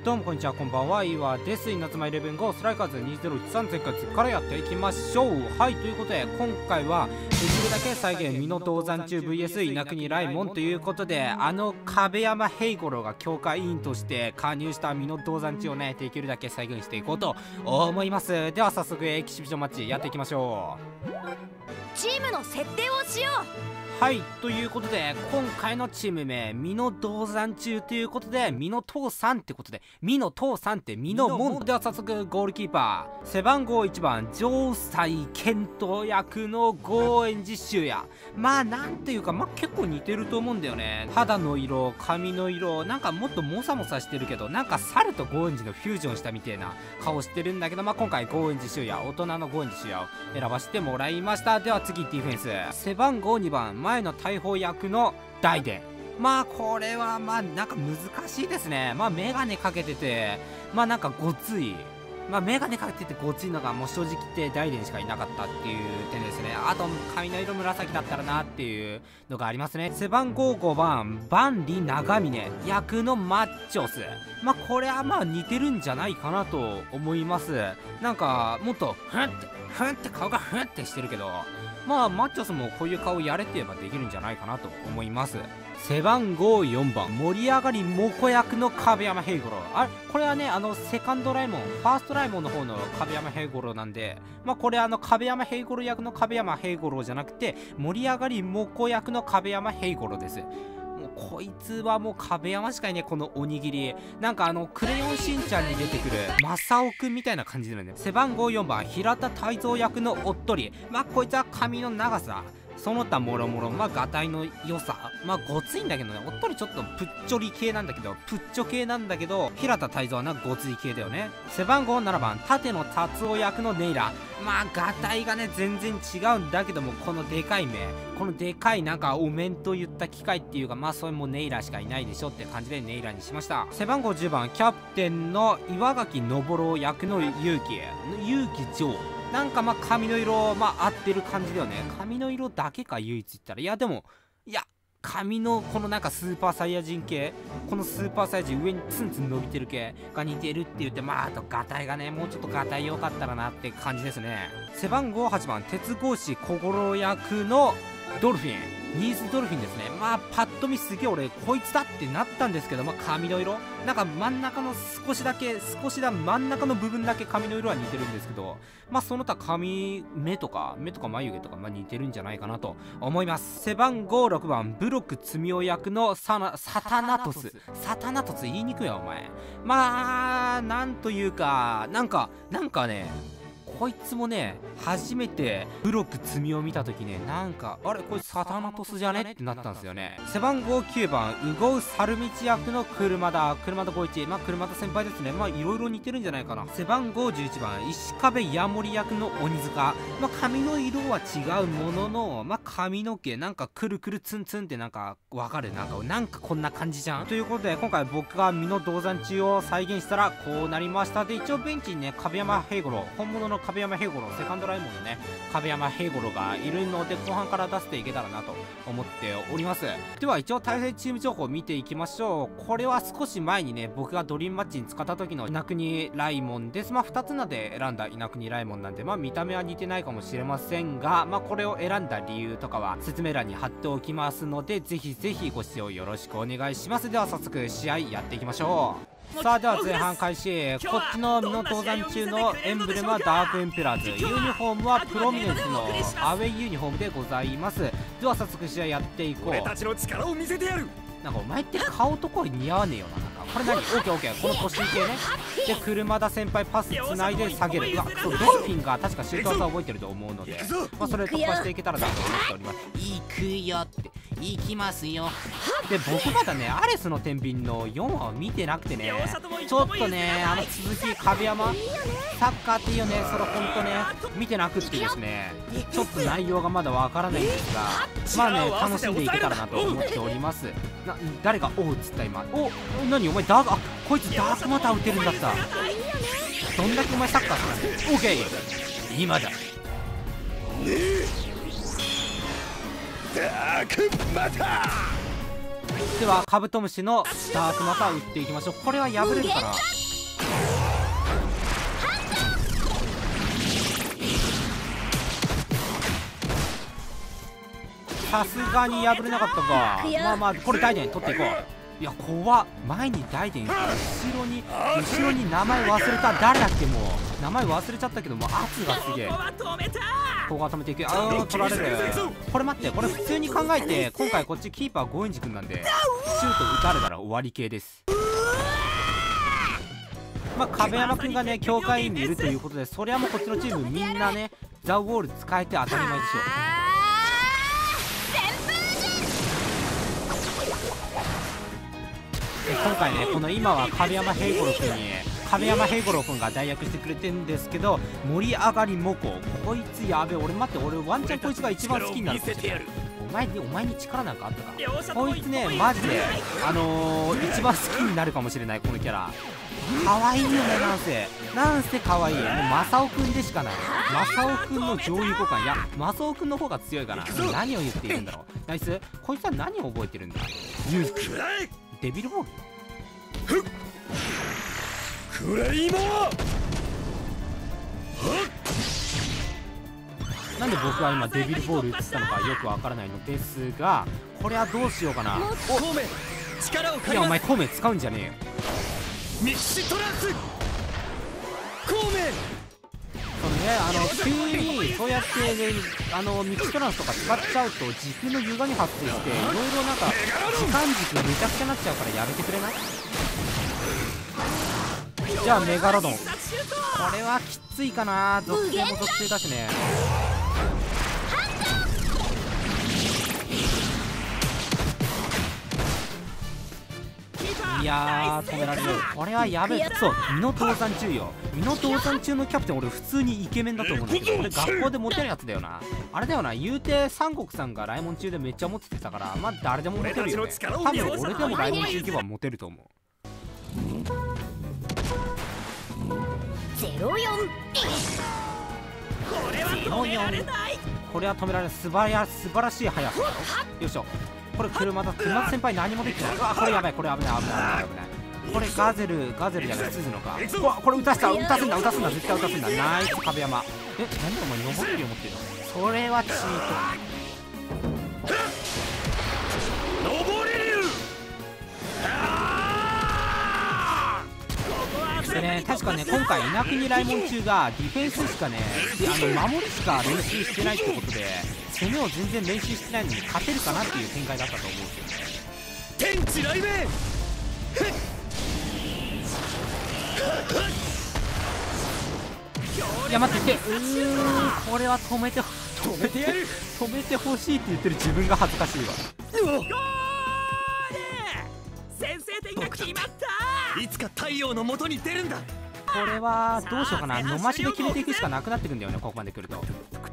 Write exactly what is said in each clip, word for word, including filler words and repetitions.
どうもこんにちは、こんばんは、岩です。稲妻イレブンゴーストライカーズにせんじゅうさん前回からやっていきましょう。はい、ということで今回はできるだけ再現美濃銅山中 ブイエス 稲国ライモンということで、あの壁山平五郎が強化委員として加入した美濃銅山中をね、できるだけ再現していこうと思います。では早速エキシビションマッチやっていきましょう。 チームの設定をしよう。 はい、ということで今回のチーム名美濃銅山中ということで美濃藤さんってことで美濃藤さんって美濃門では早速ゴールキーパー背番号いちばん城西健人役の郷円寺修也。まあなんていうか、まあ結構似てると思うんだよね。肌の色、髪の色、なんかもっとモサモサしてるけど、なんか猿と郷円寺のフュージョンしたみたいな顔してるんだけど、まあ今回郷円寺修也、大人の郷円寺修也を選ばせてもらいました。では次ディフェンス背番号にばん前の大砲役の大伝。まあこれはまあなんか難しいですね。まあメガネかけてて、まあなんかごつい、まあメガネかけててごついのがもう正直言って大伝しかいなかったっていう点ですね。あと髪の色紫だったらなっていうのがありますね。背番号ごばん万里長峰役のマッチョス。まあこれはまあ似てるんじゃないかなと思います。なんかもっとふんってふんって顔がふんってしてるけど、まあマッチョスもこういう顔やれって言えばできるんじゃないかなと思います。背番号よんばん盛り上がりモコ役の壁山平五郎。あれこれはね、あのセカンドライモン、ファーストライモンの方の壁山平五郎なんで、まあこれあの壁山平五郎役の壁山平五郎じゃなくて盛り上がりモコ役の壁山平五郎です。もうこいつはもう壁山しかいね、このおにぎり。なんかあのクレヨンしんちゃんに出てくるマサオくんみたいな感じだよね。背番号よんばん平田泰造役のおっとり。まあこいつは髪の長さその他もろもろ、まあガタイの良さ、まあごついんだけどね、おっとりちょっとプッチョリ系なんだけどプッチョ系なんだけど平田泰造はなごつい系だよね。背番号ななばん舘野達夫役のネイラ。まあガタイがね全然違うんだけども、このでかい目、このでかいなんかお面といった機械っていうか、まあそれもネイラしかいないでしょって感じでネイラにしました。背番号じゅうばんキャプテンの岩垣信郎役の結城結城城。なんかまあ髪の色まあ合ってる感じだよね。髪の色だけか唯一言ったら、いやでもいや髪のこのなんかスーパーサイヤ人系、このスーパーサイヤ人上にツンツン伸びてる系が似てるって言って、まああとガタイがねもうちょっとガタイ良かったらなって感じですね。背番号はちばん鉄格子小五郎役のドルフィンニースドルフィンですね。まあパッと見すげえ俺こいつだってなったんですけど、まあ髪の色なんか真ん中の少しだけ少しだ真ん中の部分だけ髪の色は似てるんですけど、まあその他髪目とか目とか眉毛とかまあ似てるんじゃないかなと思います。背番号ろくばんブロック積み役のサナサタナトス。サタナトス言いにくいよお前。まあなんというかなんかなんかねこいつもね初めてブロック積みを見た時ね、なんかあれこいつサタナトスじゃねってなったんですよね。背番号きゅうばんウゴウ猿道役の車田車田光一。まあ車田先輩ですね。まあいろいろ似てるんじゃないかな。背番号じゅういちばん石壁ヤモリ役の鬼塚。まあ髪の色は違うものの、まあ髪の毛なんかくるくるツンツンってなんかわかる、なんかなんかこんな感じじゃん。ということで今回僕が美濃銅山中を再現したらこうなりました。で一応ベンチにね壁山平五郎、本物の壁山平五郎、セカンドライモンのね壁山平五郎がいるので後半から出していけたらなと思っております。では一応対戦チーム情報を見ていきましょう。これは少し前にね僕がドリームマッチに使った時の稲国ライモンです。まあふたつなで選んだ稲国ライモンなんで、まあ見た目は似てないかもしれませんが、まあこれを選んだ理由とかは説明欄に貼っておきますので、ぜひぜひご視聴よろしくお願いします。では早速試合やっていきましょう。さあでは前半開始。こっちの美濃銅山中のエンブレムはダークエンペラーズ、ユニフォームはプロミネンスのアウェイユニフォームでございます。では早速試合やっていこう。 俺たちの力を見せてやる。 なんかお前って顔と声似合わねえよな。なんかこれ何？オッケーオッケー、この腰系ね。で車田先輩パスつないで下げる。うわそうドルフィンが確かシュート技覚えてると思うので、まあそれ突破していけたらなと思っております。行くよって行きますよ。で僕まだねアレスの天秤のよんわを見てなくてね、ちょっとねあの続き壁山サッカーっていうねそれほんとね見てなくってですね、ちょっと内容がまだわからないんですが、まあね楽しんでいけたらなと思っております。な誰がおうっつった今。お何お前ダーク、あこいつダークマター打てるんだった。どんだけお前サッカーするの。オーケー今だ。 ダークマターではカブトムシのダークマター打っていきましょう。これは破れるかな。さすがに破れなかったか。まあまあこれ大伝取っていこう。いや怖っ。前に大伝、後ろに後ろに名前忘れた。誰だっけ。もう名前忘れちゃったけども、圧がすげえ。ここは止めていく。ああ取られる。これ待って、これ普通に考えて今回こっちキーパーゴエンジ君なんでシュート打たれたら終わり系です。まあ壁山君がね強化委員にいるということで、そりゃもうこっちのチームみんなねザ・ウォール使えて当たり前でしょう。今回ねこの今は壁山平五郎君に壁山平五郎君が代役してくれてるんですけど、盛り上がりモコこいつやべえ。俺待って、俺ワンチャンこいつが一番好きになるかもしれない。お前にお前に力なんかあったか。こいつねマジであのー、一番好きになるかもしれない。このキャラ可愛いよね。なんせなんせ可愛い。もうマサオくんでしかない。マサオくんの上位互換。いやマサオくんの方が強いかな。何を言っているんだろう。ナイス。こいつは何を覚えてるんだ。ユースデビルボールクレイモー。なんで僕は今デビルボール打ったのかよくわからないのですが、これはどうしようかな。おいやお前孔明使うんじゃねえよ。ミキシトランス孔明。そのねあの急にそうやって、ね、あのミキシトランスとか使っちゃうと時空の歪み発生していろいろなんか時間軸めちゃくちゃになっちゃうからやめてくれない。じゃあメガロドン。これはきついかな。属性も属性だしね。いやー止められる。これはやべえ。そう身の倒産中よ。身の倒産中のキャプテン俺普通にイケメンだと思うんだけど、これ学校でモテるやつだよな。あれだよな。言うて三国さんが来門中でめっちゃモテてたから、まあ誰でもモテるよね。多分俺でも来門中行けばモテると思う。ゼロよんこれは止められない。素晴ら素晴らしい速さ。よいしょ。これ車だ。車先輩何もできてない。うわこれやばい。これ危ない危ない危ない危ない。これガゼルガゼルじゃない鈴野か。うわこれ打たせた。打たすんだ打たすんだ絶対打たすんだ。ナイス壁山。えなんでお前登れるよ持ってるの。それはチート。登れるでね、確かね今回稲国来門中がディフェンスしかねあの守りしか練習してないってことで、攻めを全然練習してないのに勝てるかなっていう展開だったと思うんですよね。天地雷鳴。いや待ってて、うーんこれは止めて止めてやる止めてほしいって言ってる自分が恥ずかしいわ。 先制点が決まった。いつか太陽の元に出るんだ。 これはどうしようかな。野増しで決めていくしかなくなってくんだよねここまで来ると。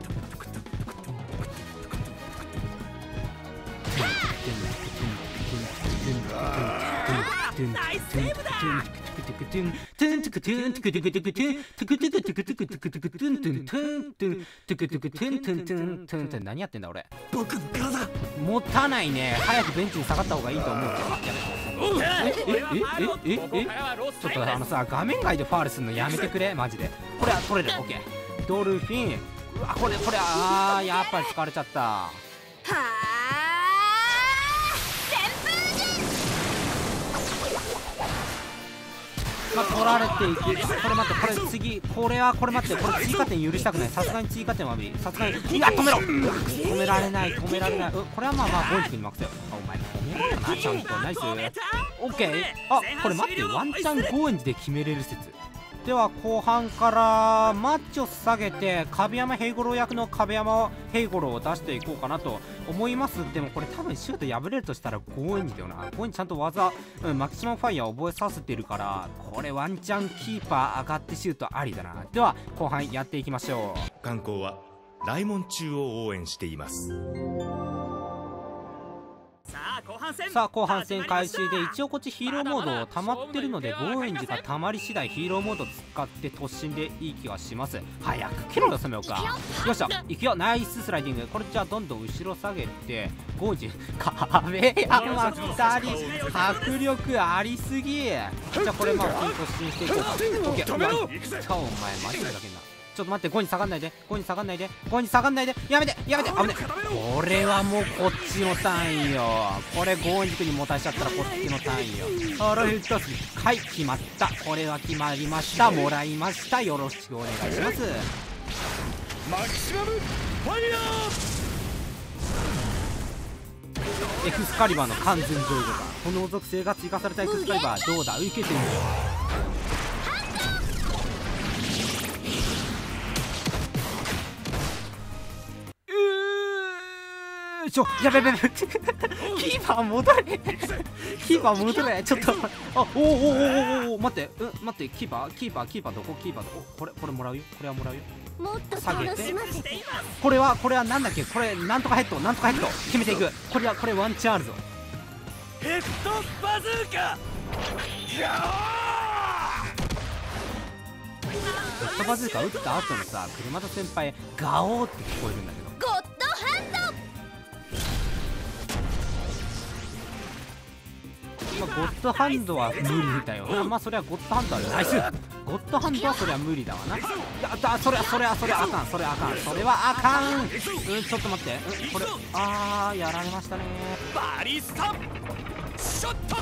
何やってんだ俺。 僕の体持たないね。早くベンチに下がった方がいいと思う。ええええええちょっとあのさ画面外でファールするのやめてくれマジで。これは取れる。オッケードルフィン。うわこれこれあーやっぱり使われちゃった。はあまあ、取られていく。これ待ってこれ次これはこれ待ってこれ追加点許したくない。さすがに追加点は無理。さすがにいや止めろ。止められない止められない。うこれはまあまあゴンチ君に任せよう。お前止めろよなちゃんと。ナイスオッケー。あこれ待ってワンチャンゴーエンジで決めれる説。では後半からマッチを下げて壁山平五郎役の壁山平五郎を出していこうかなと思います。でもこれ多分シュート破れるとしたらゴーエンジだよな。ゴーエンジちゃんと技、うん、マキシマムファイヤー覚えさせてるからこれワンチャンキーパー上がってシュートありだな。では後半やっていきましょう。 観光は来門中を応援しています。 さあ後半さあ後半戦開始で、一応こっちヒーローモード溜まってるので、ゴーエンジが溜まり次第ヒーローモード使って突進でいい気がします。早く切ろよ、攻めようか。よっしゃ、いくよ。ナイススライディング。これじゃあどんどん後ろ下げて、ゴーエンジ壁山ふたり迫力ありすぎ。じゃあこれまあ突進していこうか。オッケー。うわ、いったお前マジでだけんな。ちょっと待って、ゴーに下がんないで、ゴーに下がんないで、ゴーに下がんないで、やめてやめて、危ね。これはもうこっちのターンよ。これゴーン軸に持たしちゃったらこっちのターンよ。ハローヒットス、はい、決まった。これは決まりました。もらいました。よろしくお願いします。 マキシマムファイヤー。エクスカリバーの完全上位互換、炎属性が追加されたエクスカリバー、どうだ、受けてみよう。ちょ、やべやべやべキーパー戻れキーパー戻れちょっと、あ、おおおおおお、待って、うん、待って、キーパーキーパーキーパーどこ、キーパーどこ、これこれもらうよ、これはもらうよ。 もっと下げて、 楽しませて。 これはこれはなんだっけ、これなんとかヘッド、なんとかヘッド決めていく。これはこれワンチャンあるぞ。 ーヘッドバズーカヘッドバズーカ撃った後のさ、車田先輩ガオーって聞こえるんだけど、 ゴッドハンド。 まあ、ゴッドハンドは無理だよな。まあそれはゴッドハンドはナイス。ゴッドハンドはそれは無理だわな。いやだ、それはそれはそれはあかん、それはあかん、それはあかん。うん、ちょっと待って、うん、これあーやられましたね。 バリスタショット。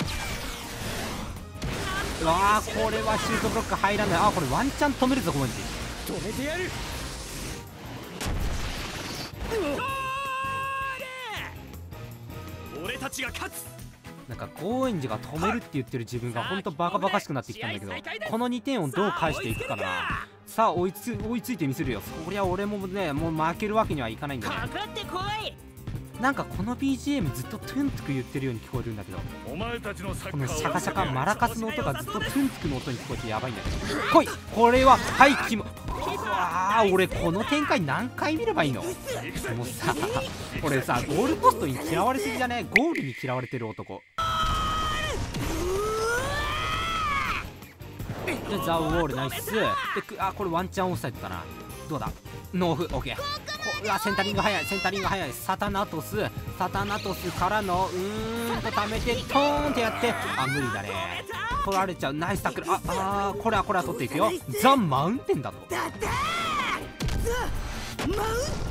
うわー、これはシュートブロック入らない。あー、これワンチャン止めるぞ、ゴーンジ。 止めてやる。俺たちが勝つ。 なんかゴーエンジが止めるって言ってる自分がほんとバカバカしくなってきたんだけど、このにてんをどう返していくかな。さあ追いつ追いついてみせるよ。そりゃ俺もね、もう負けるわけにはいかないんだね。 かかってこい。 なんかこの ビージーエム ずっとトゥントゥク言ってるように聞こえるんだけど、 お前たちのサッカーこのシャカシャカマラカスの音がずっとトゥントゥクの音に聞こえてやばいんだけど、来い。これははいキモ。あー、俺この展開何回見ればいいの。もうさ、俺さ、ゴールポストに嫌われすぎじゃね。ゴールに嫌われてる男。でザ・ウォールナイスで、あ、これワンチャンオフサイドだな。どうだ、ノーフ、オッケー。うわ、センタリング早い、センタリング早い。サタナトス、サタナトスからのうーんと溜めてトーンってやって、あ、無理だね、取られちゃう。ナイスタックル。ああー、これはこれは取っていくよ。ザ・マウンテンだと。 だだザ・マウンテ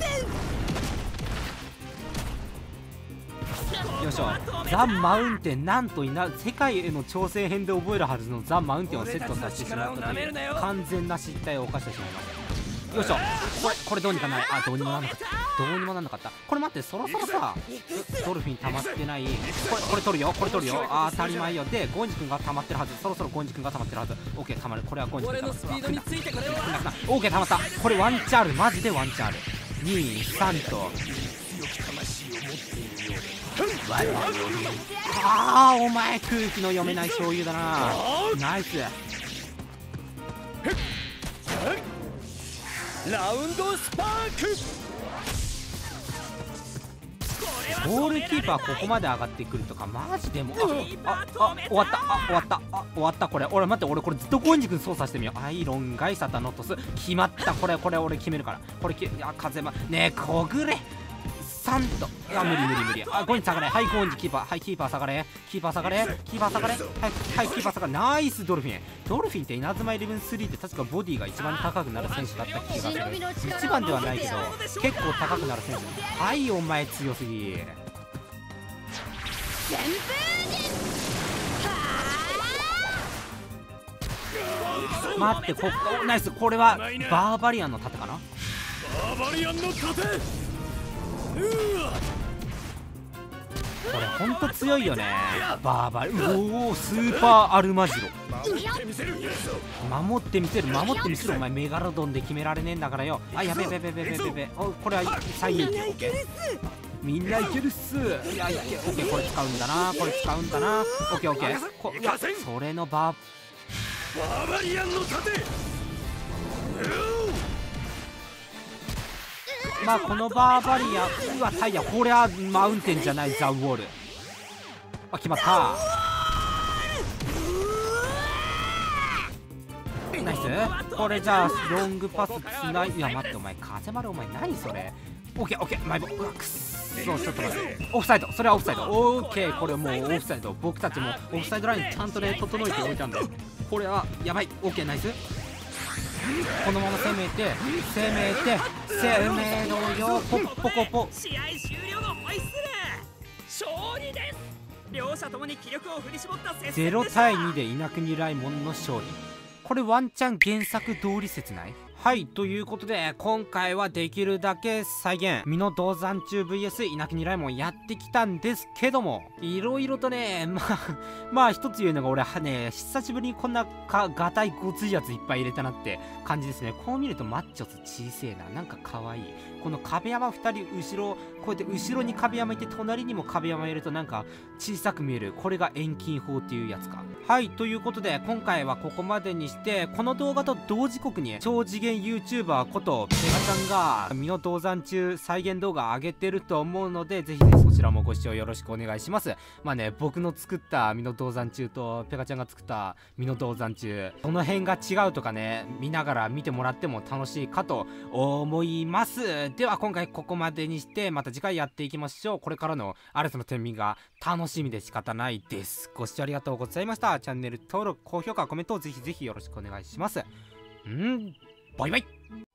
ン。 よいしょ。ザ・マウンテン、なんといな、世界への挑戦編で覚えるはずのザ・マウンテンをセットさせてしまったという完全な失態を犯してしまいました。よいしょ。これこれどうにかない。あ、どうにもなんなかった、どうにもなんなかった。これ待って、そろそろさ、ドルフィン溜まってない。これこれ取るよ、これ取るよ。あー、当たり前よ。でゴンジ君が溜まってるはず。そろそろゴンジ君が溜まってるはず。オッケー、溜まる。これはゴンジ君が溜まってる。オッケー、溜まった。これワンチャール、マジでワンチャール。に、さんとあー、お前空気の読めない醤油だな。ナイス。 ラウンドスパーク。 ゴールキーパーここまで上がってくるとかマジでもう、あああ終わった、あ終わった、あ終わった。これ俺待って、俺これずっとゴンジ君操作してみよう。アイロンガイサタノトス決まった。これこれ俺決めるから。これき、あ、風間ねえ、こぐれさんと、いや無理無理無理。あ、ゴンジ下がれ。はい、ゴンジキーパー、はい、キーパー下がれ、キーパー下がれ、キーパー下がれ、はいはい、キーパー下がれ。ナイスドルフィン。ドルフィンって稲妻イレブンスリーって確かボディが一番高くなる選手だった気がする。一番ではないけど結構高くなる選手。はい、お前強すぎ。 旋風です。 待って、こおナイス。これはバーバリアンの盾かな。 バーバリアンの盾。 これほんと強いよね、バーバリ。おお、スーパーアルマジロ。守ってみせる、守ってみせる、守ってみせる。お前メガロドンで決められねえんだからよ。あ、やべべべべべべべ。お、これは最人気。オッケー、みんないけるっす。いや、いけ、オッケー。これ使うんだな、これ使うんだな。オッケーオッケー。こいや、それのバーバーバリアンの盾。 まあこのバーバリアン、うわタイヤ、これはマウンテンじゃない、ザ・ウォール。 あ、決まった。ナイス。これじゃあロングパスつない。いや待って、お前風丸、お前何それ。オッケーオッケー、マイボ。うわくっそ、ちょっと待って、オフサイド、それはオフサイド。オッケー、これもうオフサイド。僕たちもオフサイドラインちゃんとね整えておいたんで、これはやばい。オッケー、ナイス。このまま攻めて攻めて攻めろよ。ポッポコポ。 試合終了のホイッスル。勝利です。両者ともに気力を振り絞った接戦でした。 ゼロたいにで稲国ライモンの勝利。これワンチャン原作通り説ない？はい、ということで今回はできるだけ再現美濃銅山中 ブイエス 稲国ライモンやってきたんですけども、いろいろとね、まあまあ一つ言うのが、俺はね久しぶりにこんなかがたいごついやついっぱい入れたなって感じですね。こう見るとマッチョツ小せえな、なんか可愛い。この壁山ふたり後ろ、こうやって後ろに壁山いて隣にも壁山いるとなんか小さく見える。これが遠近法っていうやつか。はい、ということで今回はここまでにして、この動画と同時刻に超次元 YouTuber ことペガちゃんが美濃銅山中再現動画上げてると思うので、ぜひねそちらもご視聴よろしくお願いします。まあね、僕の作った美濃銅山中とペガちゃんが作った美濃銅山中、どの辺が違うとかね、見ながら見てもらっても楽しいかと思います。では今回ここまでにして、また次回やっていきましょう。これからのアレスの天秤が楽しみで仕方ないです。ご視聴ありがとうございました。チャンネル登録、高評価、コメントをぜひぜひよろしくお願いします。んーバイバイ。